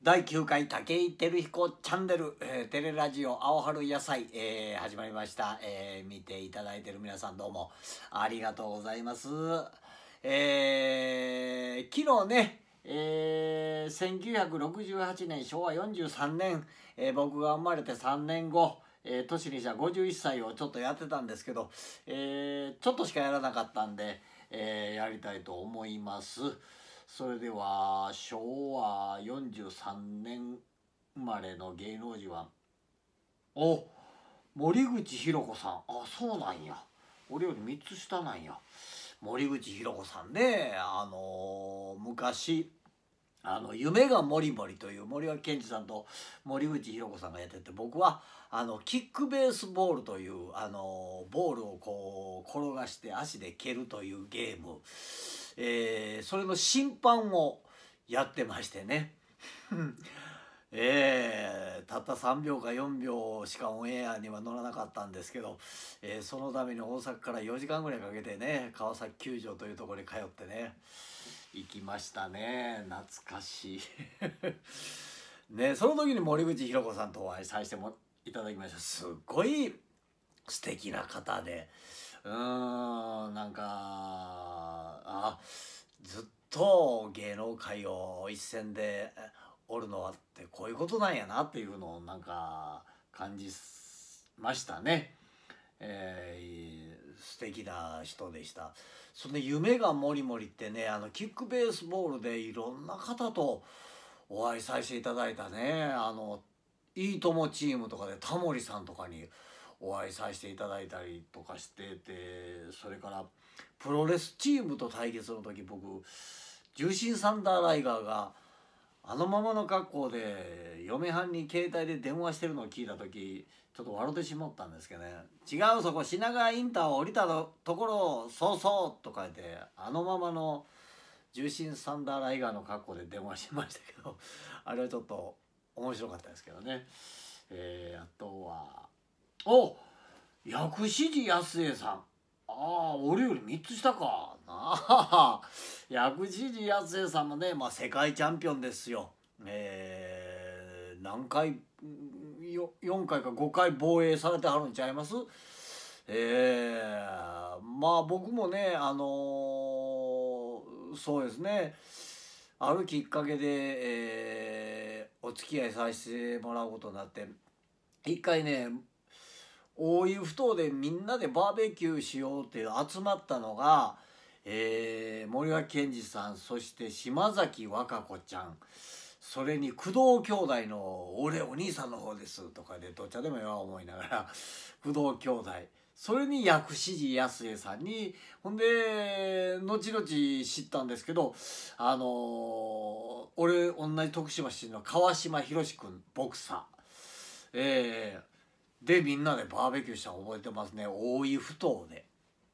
第9回武井照彦チャンネル、テレラジオ青春野菜、始まりました、見ていただいている皆さんどうもありがとうございます。昨日ね、1968年昭和43年、僕が生まれて3年後、年にした51歳をちょっとやってたんですけど、ちょっとしかやらなかったんで、やりたいと思います。それでは昭和43年生まれの芸能人は森口博子さん。そうなんや、俺より3つ下なんや。森口博子さんね、昔夢がもりもりという森脇健児さんと森口博子さんがやってて、僕はキックベースボールというボールをこう転がして足で蹴るというゲーム、それの審判をやってましてねたった3秒か4秒しかオンエアには乗らなかったんですけど、そのために大阪から4時間ぐらいかけてね、川崎球場というところに通ってね行きましたね。懐かしいね。その時に森口博子さんとお会いさせてもいただきました。すっごい素敵な方で、なんかずっと芸能界を一線でおるのはってこういうことなんやなっていうのをなんか感じましたね。素敵な人でした。それで夢がもりもりってね、キックベースボールでいろんな方とお会いさせていただいたね。いいともチームとかでタモリさんとかにお会いさせていただいたりとかしてて、それからプロレスチームと対決の時、僕重心サンダーライガーがあのままの格好で嫁はんに携帯で電話してるのを聞いた時、ちょっと笑ってしまったんですけどね。違う、そこ品川インターを降りたところそうそうとか言って、あのままの重心サンダーライガーの格好で電話しましたけどあれはちょっと面白かったですけどね。あとは薬師寺康江さん。俺より3つ下かな薬師寺康江さんもね、世界チャンピオンですよ。何回4回か5回防衛されてはるんちゃいます。僕もねそうですね、あるきっかけで、お付き合いさせてもらうことになって、一回ね大湯ふ頭でみんなでバーベキューしようって集まったのが、森脇健児さん、そして島崎和歌子ちゃん、それに工藤兄弟の俺お兄さんの方ですとかで、どっちでもよ思いながら工藤兄弟、それに薬師寺康江さんに、ほんで後々知ったんですけど、俺同じ徳島出身の川島博君ボクサー、でみんなでバーベキューしたの覚えてますね、大井ふ頭で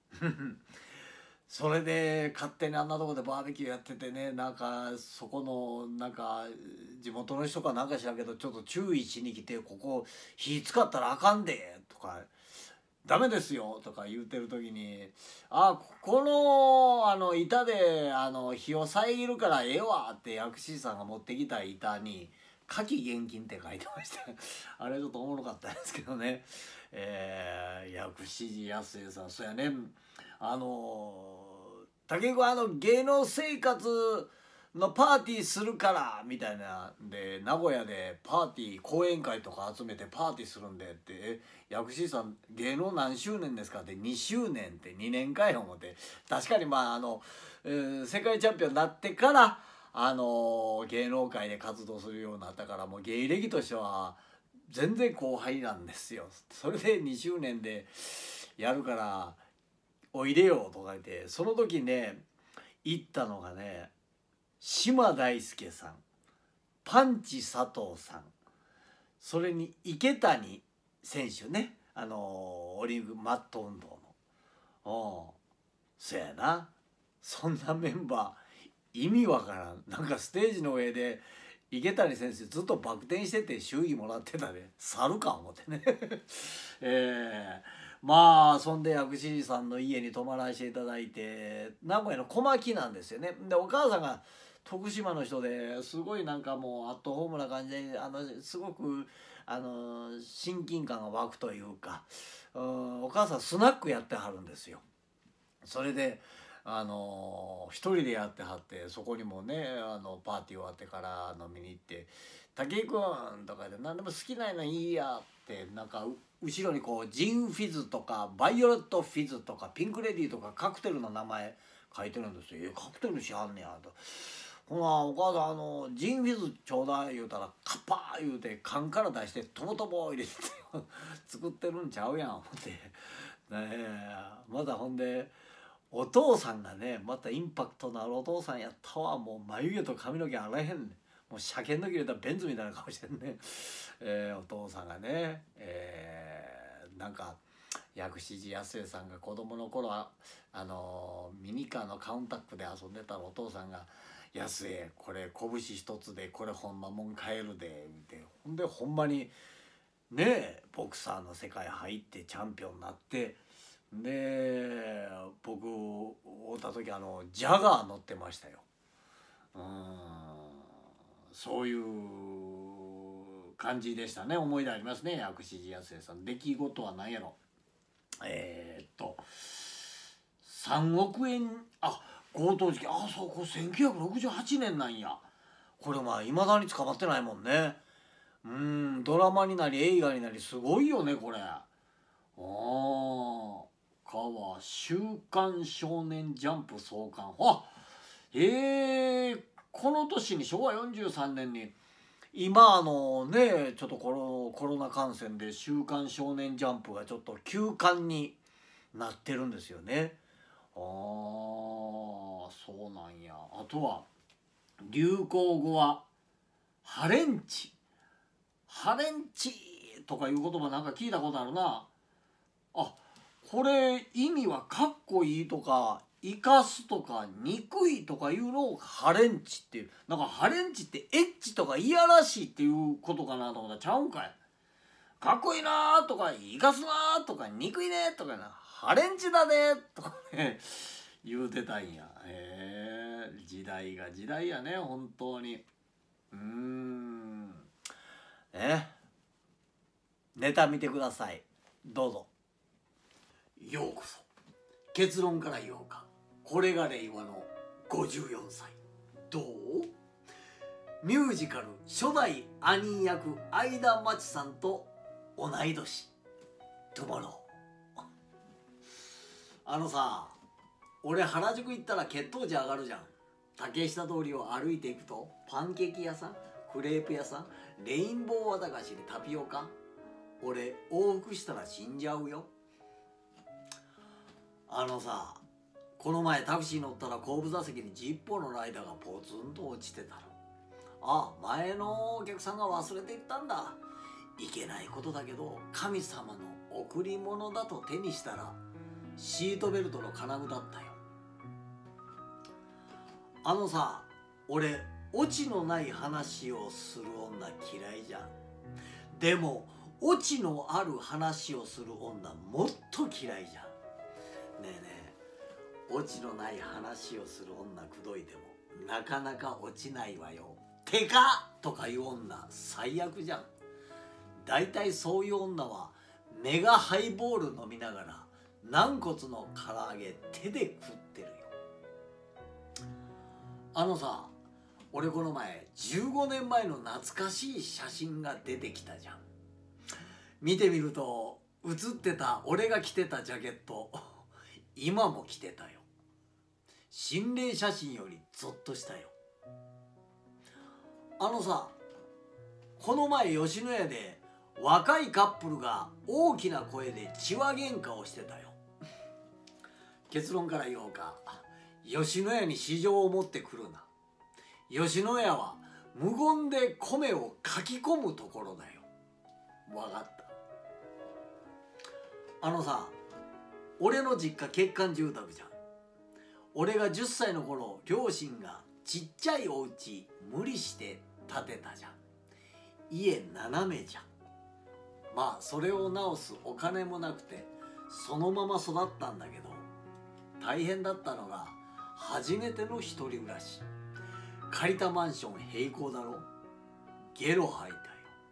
それで勝手にあんなとこでバーベキューやっててね、なんかそこのなんか地元の人かなんか知らんけど、ちょっと注意しに来て、ここ火使ったらあかんでとか、ダメですよとか言うてる時に、この板で火を遮るからええわって薬師さんが持ってきた板に火気厳禁って書いてましたあれちょっとおもろかったですけどね。薬師寺康江さん、そうやね、武井君芸能生活のパーティーするからみたいなんで、名古屋でパーティー講演会とか集めてパーティーするんでって、薬師さん芸能何周年ですかって、2周年って2年かよ思って、確かに世界チャンピオンになってから芸能界で活動するようになったから、もう芸歴としては全然後輩なんですよ。それで2周年でやるからおいでよとか言って、その時ね行ったのがね、島大輔さん、パンチ佐藤さん、それに池谷選手ね、オリンピックマット運動の、そやな、そんなメンバー意味わからん。なんかステージの上で池谷先生ずっとバク転してて祝儀もらってたで、猿か思ってねそんで薬師寺さんの家に泊まらせていただいて、名古屋の小牧なんですよね。でお母さんが徳島の人ですごいなんかもうアットホームな感じですごく親近感が湧くというか、お母さんスナックやってはるんですよ。それで一人でやってはって、そこにもねパーティー終わってから飲みに行って「武井君」とかで「何でも好きなのいいや」ってなんか後ろにこうジンフィズとかバイオレットフィズとかピンクレディーとかカクテルの名前書いてるんですよ。カクテルしはんねやと。ほなお母さんジンフィズちょうだい言うたらカッパー言うて缶から出してトボトボ入れて作ってるんちゃうやん思ってねえ。まだほんでお父さんがねまたインパクトのあるお父さんやったわ。もう眉毛と髪の毛あらへんねん。もう車検の切れたベンツみたいな顔してんね、お父さんがね、なんか薬師寺康江さんが子供の頃はミニカーのカウンタックで遊んでたらお父さんが「康江これ拳一つでこれほんまもん買えるで」みたいな。ほんでほんまにねえボクサーの世界入ってチャンピオンになって。で僕会った時ジャガー乗ってましたよ。そういう感じでしたね。思い出ありますね。薬師寺康江さん。出来事は何やろ。3億円強盗事件。そうこれ1968年なんや。これいまだに捕まってないもんね。ドラマになり映画になりすごいよねこれ。週刊少年ジャンプ創刊。この年に昭和43年に今ねちょっとコロナ感染で週刊少年ジャンプがちょっと休刊になってるんですよね。そうなんや。あとは流行語はハレンチとかいう言葉なんか聞いたことあるな。これ意味はかっこいいとか生かすとか憎いとかいうのをハレンチっていう。なんかハレンチってエッチとかいやらしいっていうことかなと思ったらちゃうんかい。かっこいいなとか生かすなとか憎いねとかなハレンチだねとかね言うてたんや。時代が時代やね本当に。ネタ見てくださいどうぞ。ようこそ結論から言おうか。これが令和の54歳。どう？ミュージカル初代アニー役相田真知さんと同い年。トゥモロー。さ俺原宿行ったら血糖値上がるじゃん。竹下通りを歩いていくとパンケーキ屋さんクレープ屋さんレインボー綿菓子にタピオカ。俺往復したら死んじゃうよ。この前タクシー乗ったら後部座席にジッポーのライダーがポツンと落ちてたの。前のお客さんが忘れていったんだ。いけないことだけど神様の贈り物だと手にしたらシートベルトの金具だったよ。俺オチのない話をする女嫌いじゃん。でもオチのある話をする女もっと嫌いじゃん。ねえオチのない話をする女口説いてもなかなか落ちないわよ。てかとかいう女最悪じゃん。だいたいそういう女はメガハイボール飲みながら軟骨の唐揚げ手で食ってるよ。俺この前15年前の懐かしい写真が出てきたじゃん。見てみると写ってた俺が着てたジャケット今も着てたよ。心霊写真よりゾッとしたよ。この前吉野家で若いカップルが大きな声で血話喧嘩をしてたよ。結論から言おうか。吉野家に市場を持ってくるな。吉野家は無言で米をかき込むところだよ。わかった。俺の実家欠陥住宅じゃん。俺が10歳の頃両親がちっちゃいお家無理して建てたじゃん。家斜めじゃん。それを直すお金もなくてそのまま育ったんだけど、大変だったのが初めての一人暮らし。 借りたマンション閉校だろ。ゲロ吐いたよ。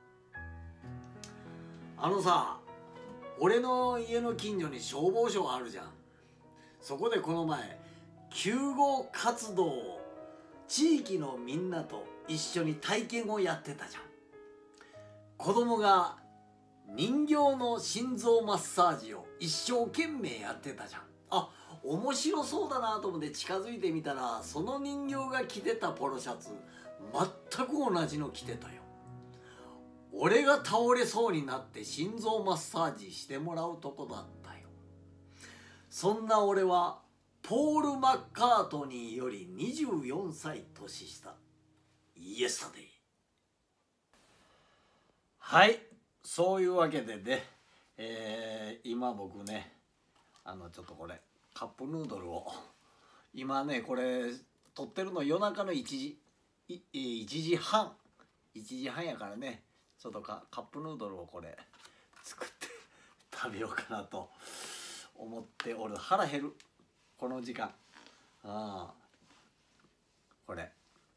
あのさ、俺の家の近所に消防署があるじゃん。そこでこの前救護活動を地域のみんなと一緒に体験をやってたじゃん。子供が人形の心臓マッサージを一生懸命やってたじゃん。あ、面白そうだなと思って近づいてみたら、その人形が着てたポロシャツ全く同じの着てたよ。俺が倒れそうになって心臓マッサージしてもらうとこだったよ。そんな俺はポール・マッカートニーより24歳年下。イエスタデイ。はい、そういうわけでね、今僕ね、ちょっとこれカップヌードルを今ね、これ撮ってるの夜中の1時半やからね、ちょっとカップヌードルをこれ作って食べようかなと思っておる。腹減るこの時間。これ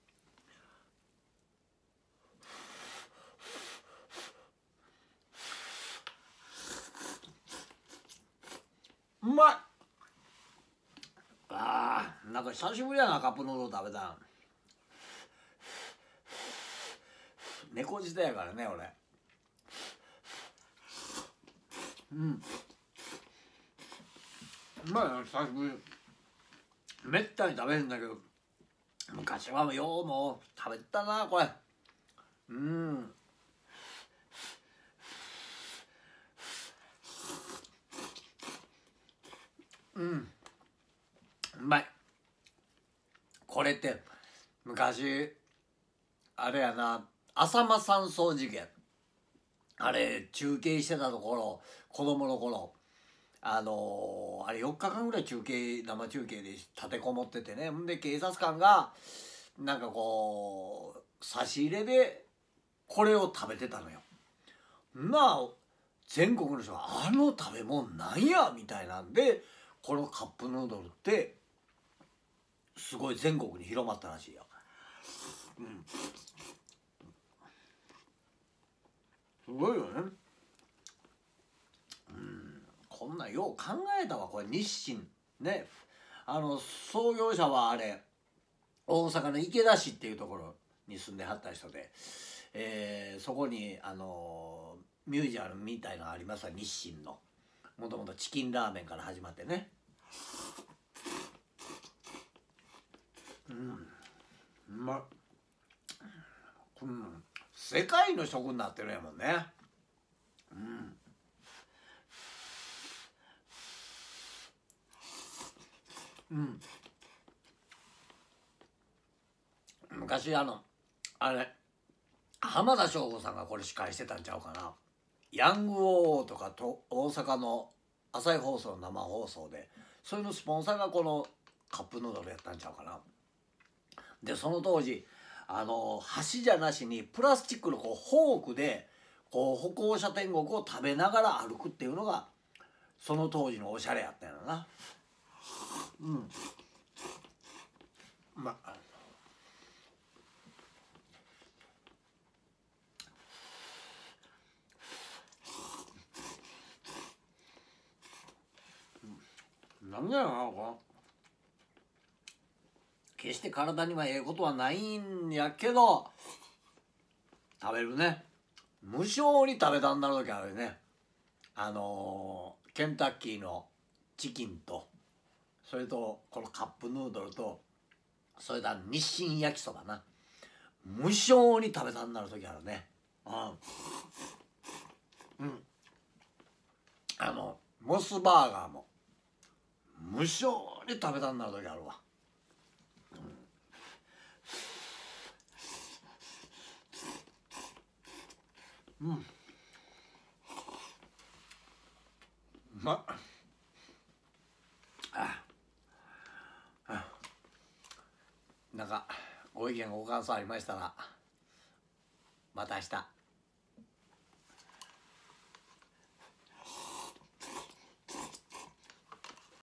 うまい。なんか久しぶりやな、カップヌードル食べたん。猫舌やからね俺。うまいな、久しぶり。めったに食べへんだけど、昔はようも食べたなこれ。うまい。これって昔あれやな、浅間山荘事件、あれ中継してたところ、子供の頃あれ4日間ぐらい生中継で立てこもっててね。んで警察官がなんかこう差し入れでこれを食べてたのよ。全国の人があの食べ物なんやみたいなんで、このカップヌードルってすごい全国に広まったらしいよ。すごいよね。こんなんよう考えたわ。これ日清ね、創業者はあれ大阪の池田市っていうところに住んではった人で、そこにミュージアムみたいなのありますわ、日清の。もともとチキンラーメンから始まってね。うまっ。世界の食になってるやもんね。昔あれ浜田省吾さんがこれ司会してたんちゃうかな。ヤングオーとかと大阪の朝日放送の生放送で、それのスポンサーがこのカップヌードルやったんちゃうかな。でその当時箸じゃなしにプラスチックのこうフォークでこう歩行者天国を食べながら歩くっていうのがその当時のおしゃれやったんやろな。なんだよな、これ決して体にはええことはないんやけど食べるね。無性に食べたんなる時あるね。ケンタッキーのチキンと、それとこのカップヌードルと、それと日清焼きそばな、無性に食べたんなる時あるね。モスバーガーも無性に食べたんなる時あるわ。うまっ。なんかご意見ご感想ありましたらまた明日。